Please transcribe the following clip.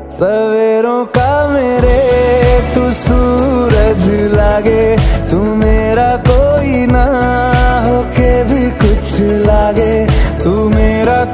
सवेरों का मेरे तू सूरज लागे, तू मेरा कोई ना होके भी कुछ लागे, तू मेरा